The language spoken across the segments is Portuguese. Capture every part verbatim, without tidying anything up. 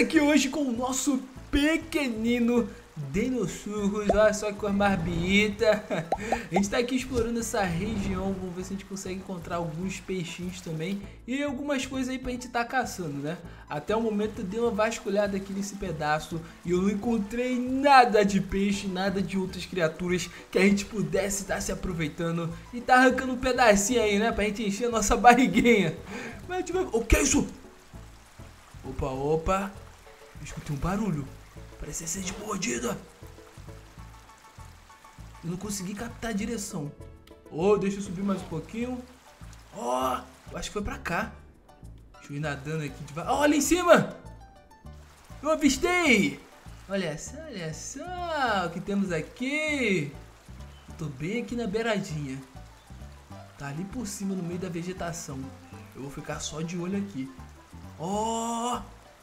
aqui hoje com o nosso pequenino Deinosuchus. Olha só que coisa mais bonita. A gente tá aqui explorando essa região. Vamos ver se a gente consegue encontrar alguns peixinhos também e algumas coisas aí pra gente tá caçando, né? Até o momento eu dei uma vasculhada aqui nesse pedaço e eu não encontrei nada de peixe, nada de outras criaturas que a gente pudesse estar se aproveitando e tá arrancando um pedacinho aí, né? Pra gente encher a nossa barriguinha. Mas a gente vai... O que é isso? Opa, opa. Eu escutei um barulho. Parece ser de mordida. Eu não consegui captar a direção. Oh, deixa eu subir mais um pouquinho. Oh, eu acho que foi pra cá. Deixa eu ir nadando aqui devagar. Oh, olha em cima. Eu avistei. Olha só, olha só o que temos aqui. Tô bem aqui na beiradinha. Tá ali por cima no meio da vegetação. Eu vou ficar só de olho aqui. Oh!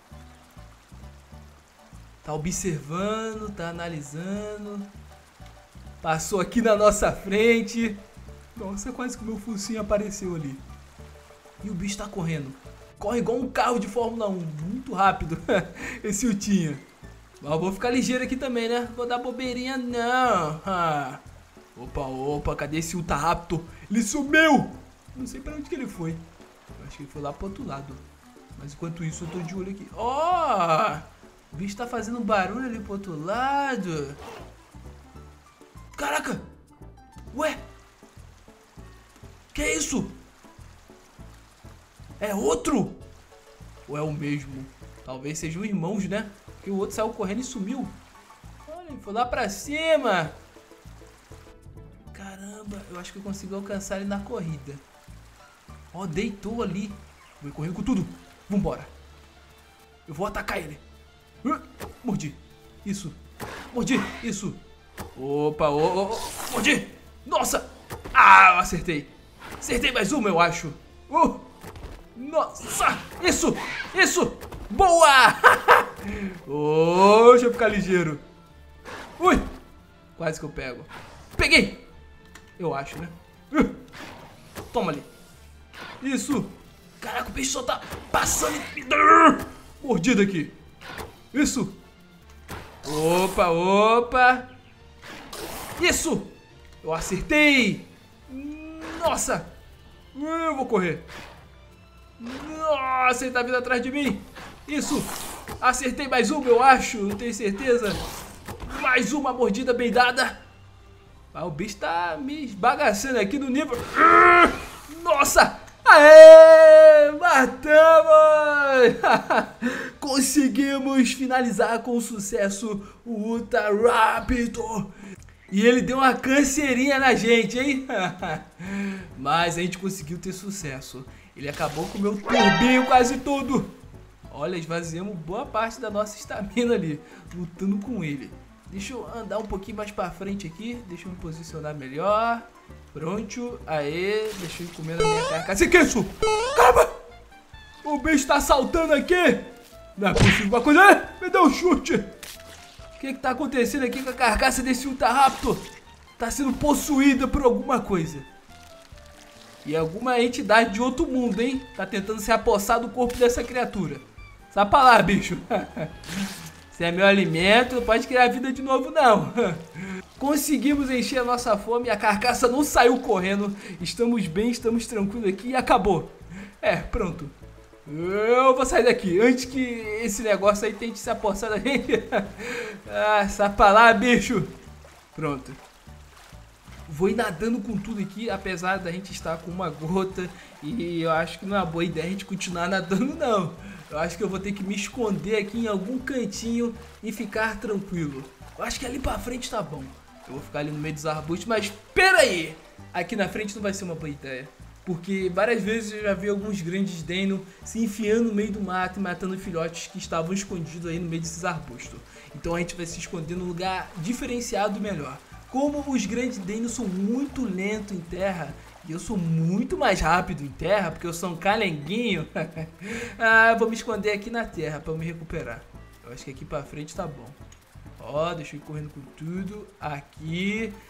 Tá observando, tá analisando. Passou aqui na nossa frente. Nossa, quase que o meu focinho apareceu ali. E o bicho tá correndo. Corre igual um carro de Fórmula um. Muito rápido. Esse Utinha. Mas eu vou ficar ligeiro aqui também, né? Vou dar bobeirinha não. Ah. Opa, opa. Cadê esse Ultra Raptor? Ele sumiu. Não sei pra onde que ele foi. Eu acho que ele foi lá pro outro lado. Mas enquanto isso eu tô de olho aqui. Ó! Oh! O bicho tá fazendo barulho ali pro outro lado. Caraca! Ué? Que é isso? É outro? Ou é o mesmo? Talvez sejam irmãos, né? Porque o outro saiu correndo e sumiu. Olha, ele foi lá pra cima. Caramba, eu acho que eu consigo alcançar ele na corrida. Ó, oh, deitou ali. Vou correr com tudo. Vambora. Eu vou atacar ele. Uh, mordi. Isso. Mordi. Isso. Opa, oh, oh, mordi. Nossa. Ah, eu acertei. Acertei mais uma, eu acho. Uh, nossa. Isso. Isso. Boa. Oh, deixa eu ficar ligeiro. Ui. Quase que eu pego. Peguei. Eu acho, né? Uh, toma ali. Isso. Caraca, o peixe só tá passando. Mordida aqui. Isso. Opa, opa. Isso. Eu acertei. Nossa. Eu vou correr. Nossa, ele tá vindo atrás de mim. Isso. Acertei mais uma, eu acho. Não tenho certeza. Mais uma mordida bem dada. Ah, o bicho tá me esbagaçando aqui no nível. Nossa. Aê! Matamos! Conseguimos finalizar com sucesso o Ultra Raptor. E ele deu uma canseirinha na gente, hein? Mas a gente conseguiu ter sucesso. Ele acabou com o meu turbinho quase tudo. Olha, esvaziamos boa parte da nossa estamina ali, lutando com ele. Deixa eu andar um pouquinho mais pra frente aqui. Deixa eu me posicionar melhor. Pronto, aê, deixa eu ir comendo a minha carcaça. Que é isso? Caramba! O bicho tá saltando aqui! Não é possível uma coisa. Me dá um chute! O que que tá acontecendo aqui com a carcaça desse Ultra Raptor? Tá sendo possuída por alguma coisa. E alguma entidade de outro mundo, hein? Tá tentando se apossar do corpo dessa criatura. Sai pra lá, bicho! Se é meu alimento, não pode criar vida de novo, não. Conseguimos encher a nossa fome e a carcaça não saiu correndo. Estamos bem, estamos tranquilos aqui e acabou. É, pronto. Eu vou sair daqui antes que esse negócio aí tente se apossar da gente. Ah, sai pra lá, bicho. Pronto. Vou ir nadando com tudo aqui, apesar da gente estar com uma gota. E eu acho que não é uma boa ideia a gente continuar nadando, não. Eu acho que eu vou ter que me esconder aqui em algum cantinho e ficar tranquilo. Eu acho que ali pra frente tá bom. Eu vou ficar ali no meio dos arbustos, mas pera aí! Aqui na frente não vai ser uma boa ideia. Porque várias vezes eu já vi alguns grandes Deino se enfiando no meio do mato e matando filhotes que estavam escondidos aí no meio desses arbustos. Então a gente vai se esconder num lugar diferenciado e melhor. Como os grandes Deino são muito lentos em terra, e eu sou muito mais rápido em terra, porque eu sou um calenguinho, ah, vou me esconder aqui na terra pra eu me recuperar. Eu acho que aqui pra frente tá bom. Ó, deixa eu ir correndo com tudo. Aqui.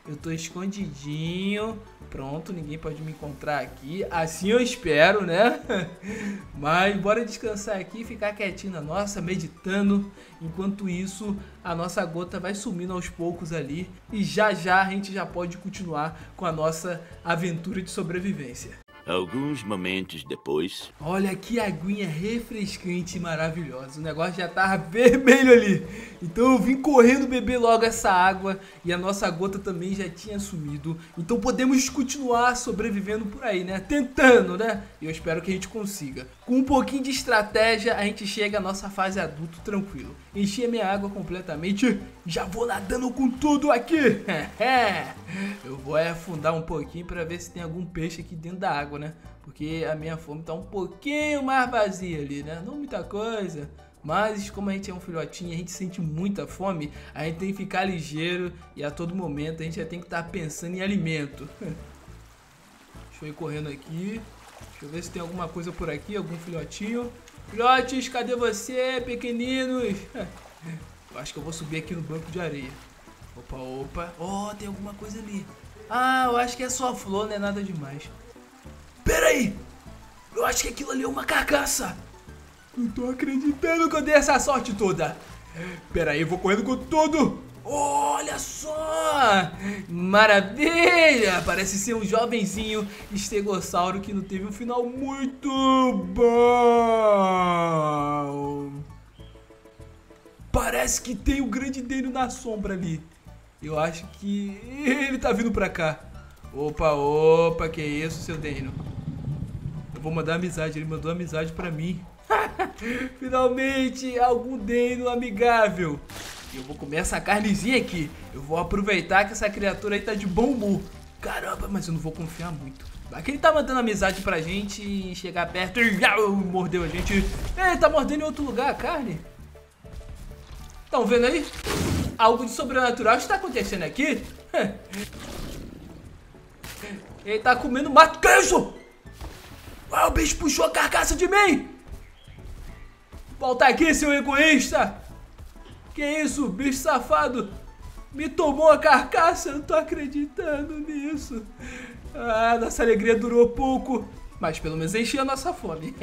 Eu tô escondidinho. Pronto, ninguém pode me encontrar aqui. Assim eu espero, né? Mas bora descansar aqui, ficar quietinho na nossa, meditando. Enquanto isso, a nossa gota vai sumindo aos poucos ali. E já já a gente já pode continuar com a nossa aventura de sobrevivência. Alguns momentos depois... Olha que aguinha refrescante e maravilhosa. O negócio já tava vermelho ali. Então eu vim correndo beber logo essa água. E a nossa gota também já tinha sumido. Então podemos continuar sobrevivendo por aí, né? Tentando, né? E eu espero que a gente consiga. Com um pouquinho de estratégia, a gente chega à nossa fase adulto tranquilo. Enchi a minha água completamente. Já vou nadando com tudo aqui. Eu vou afundar um pouquinho para ver se tem algum peixe aqui dentro da água, né? Porque a minha fome tá um pouquinho mais vazia ali, né? Não muita coisa, mas como a gente é um filhotinho, a gente sente muita fome, a gente tem que ficar ligeiro e a todo momento a gente já tem que estar pensando em alimento. Deixa eu ir correndo aqui. Deixa eu ver se tem alguma coisa por aqui, algum filhotinho. Filhotes, cadê você, pequeninos? Eu acho que eu vou subir aqui no banco de areia. Opa, opa. Oh, tem alguma coisa ali. Ah, eu acho que é só flor, não é nada demais. Pera aí! Eu acho que aquilo ali é uma carcaça! Não tô acreditando que eu dei essa sorte toda! Pera aí, eu vou correndo com tudo! Olha só! Maravilha! Parece ser um jovenzinho estegossauro que não teve um final muito bom! Parece que tem o grande Deno na sombra ali. Eu acho que ele tá vindo pra cá. Opa, opa, que isso, seu Deno? Eu vou mandar amizade, ele mandou amizade pra mim. Finalmente, algum Deno amigável. Eu vou comer essa carnezinha aqui. Eu vou aproveitar que essa criatura aí tá de bom humor. Caramba, mas eu não vou confiar muito. Vai que ele tá mandando amizade pra gente e chegar perto e mordeu a gente. Ele tá mordendo em outro lugar a carne. Estão vendo aí? Algo de sobrenatural está acontecendo aqui. Ele tá comendo mato. Que isso? Ah, o bicho puxou a carcaça de mim. Volta aqui, seu egoísta. Que isso, bicho safado. Me tomou a carcaça. Eu não tô acreditando nisso. Ah, nossa alegria durou pouco. Mas pelo menos enchi a nossa fome.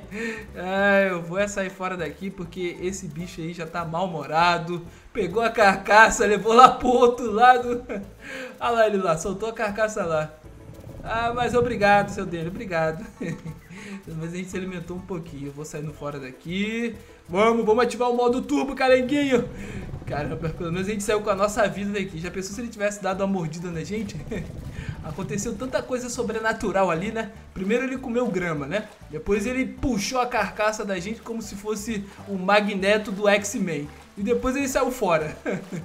Ah, eu vou sair fora daqui porque esse bicho aí já tá mal-humorado. Pegou a carcaça, levou lá pro outro lado. Olha lá ele lá, soltou a carcaça lá. Ah, mas obrigado, seu Deno, obrigado. Pelo menos a gente se alimentou um pouquinho. Eu vou saindo fora daqui. Vamos, vamos ativar o modo turbo, caranguinho. Caramba, pelo menos a gente saiu com a nossa vida daqui. Já pensou se ele tivesse dado uma mordida na gente? Aconteceu tanta coisa sobrenatural ali, né? Primeiro ele comeu grama, né? Depois ele puxou a carcaça da gente como se fosse o Magneto do X-Men. E depois ele saiu fora.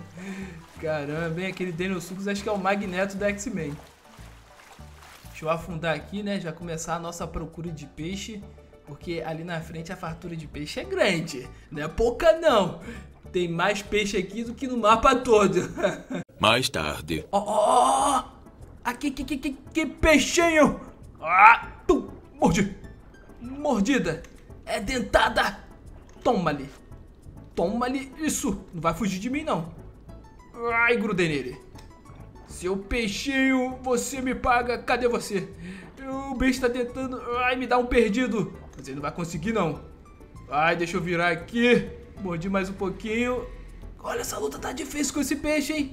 Caramba, bem, aquele Deinosuchus acho que é o Magneto do X-Men. Deixa eu afundar aqui, né? Já começar a nossa procura de peixe. Porque ali na frente a fartura de peixe é grande. Não é pouca, não. Tem mais peixe aqui do que no mapa todo. Mais tarde. Ó, ó, ó! Aqui, que, que, que, que peixinho! Ah, tum, mordi! Mordida! É dentada! Toma-lhe! Toma-lhe isso! Não vai fugir de mim, não! Ai, grudei nele! Seu peixinho, você me paga! Cadê você? O bicho tá tentando... Ai, me dá um perdido! Mas ele não vai conseguir, não! Ai, deixa eu virar aqui! Mordi mais um pouquinho! Olha, essa luta tá difícil com esse peixe, hein?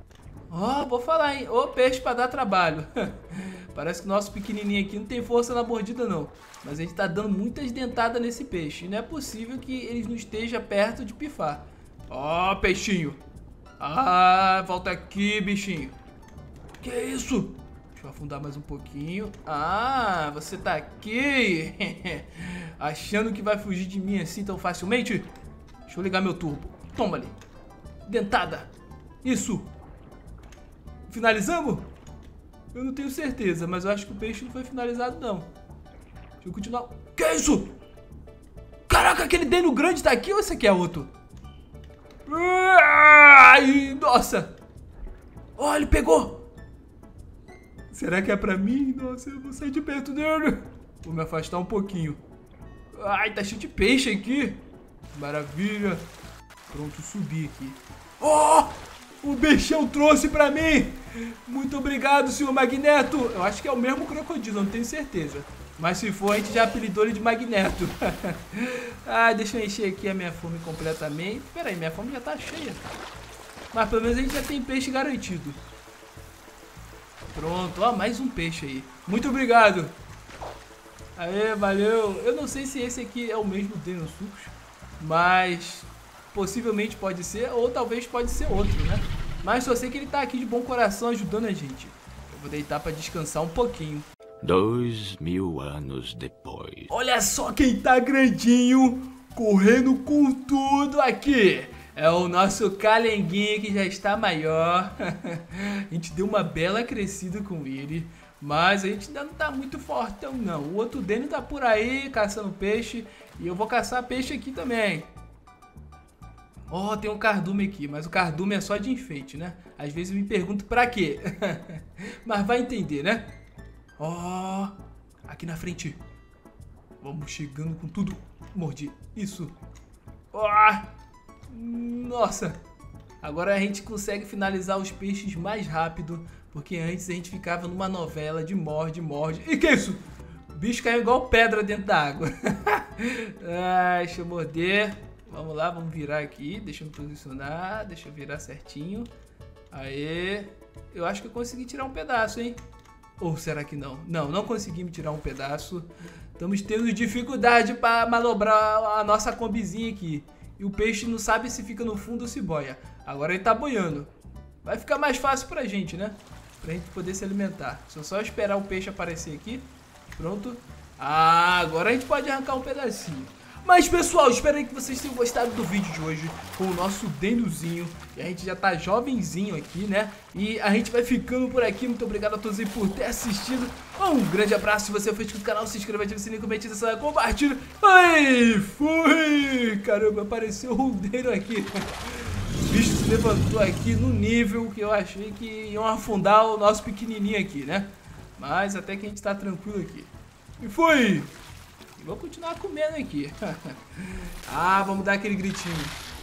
Ó, oh, vou falar, hein? Ô, peixe pra dar trabalho. Parece que o nosso pequenininho aqui não tem força na mordida, não. Mas a gente tá dando muitas dentadas nesse peixe. E não é possível que ele não esteja perto de pifar. Ó, oh, peixinho. Ah, volta aqui, bichinho. Que isso? Deixa eu afundar mais um pouquinho. Ah, você tá aqui. Achando que vai fugir de mim assim tão facilmente? Deixa eu ligar meu turbo. Toma ali. Dentada. Isso. Finalizamos? Eu não tenho certeza, mas eu acho que o peixe não foi finalizado, não. Deixa eu continuar. Que é isso? Caraca, aquele Deno grande tá aqui ou esse aqui é outro? Ai, nossa. Olha, ele pegou. Será que é pra mim? Nossa, eu vou sair de perto dele. Vou me afastar um pouquinho. Ai, tá cheio de peixe aqui. Maravilha. Pronto, subi aqui. Oh! o bichão trouxe pra mim. Muito obrigado, senhor Magneto. Eu acho que é o mesmo crocodilo, não tenho certeza. Mas se for, a gente já apelidou ele de Magneto. Ah, deixa eu encher aqui a minha fome completamente. Pera aí, minha fome já tá cheia. Mas pelo menos a gente já tem peixe garantido. Pronto, ó, mais um peixe aí. Muito obrigado. Aê, valeu. Eu não sei se esse aqui é o mesmo Deinosuchus, mas possivelmente pode ser, ou talvez pode ser outro, né? Mas só sei que ele tá aqui de bom coração ajudando a gente. Eu vou deitar pra descansar um pouquinho. Dois mil anos depois. Olha só quem tá grandinho, correndo com tudo aqui. É o nosso calenguinho que já está maior. A gente deu uma bela crescida com ele, mas a gente ainda não tá muito fortão não. O outro Deno tá por aí caçando peixe e eu vou caçar peixe aqui também. Oh, tem um cardume aqui, mas o cardume é só de enfeite, né? Às vezes eu me pergunto pra quê. Mas vai entender, né? Ó, oh, aqui na frente. Vamos chegando com tudo. Mordi. Isso. Oh, nossa. Agora a gente consegue finalizar os peixes mais rápido, porque antes a gente ficava numa novela de morde, morde. E que isso? O bicho caiu igual pedra dentro da água. Ah, deixa eu morder. Vamos lá, vamos virar aqui. Deixa eu me posicionar. Deixa eu virar certinho. Aê. Eu acho que eu consegui tirar um pedaço, hein? Ou será que não? Não, não conseguimos tirar um pedaço. Estamos tendo dificuldade para manobrar a nossa combizinha aqui. E o peixe não sabe se fica no fundo ou se boia. Agora ele tá boiando. Vai ficar mais fácil pra gente, né? Pra gente poder se alimentar. Só só esperar o peixe aparecer aqui. Pronto. Ah, agora a gente pode arrancar um pedacinho. Mas pessoal, espero aí que vocês tenham gostado do vídeo de hoje com o nosso Denozinho. E a gente já tá jovenzinho aqui, né? E a gente vai ficando por aqui. Muito obrigado a todos aí por ter assistido. Um grande abraço. Se você for inscrito no canal, se inscreva, ative o sininho, comente, compartilha. Ai, fui! Caramba, apareceu o Deno aqui. O bicho se levantou aqui no nível que eu achei que iam afundar o nosso pequenininho aqui, né? Mas até que a gente tá tranquilo aqui. E foi! Vou continuar comendo aqui. Ah, vamos dar aquele gritinho.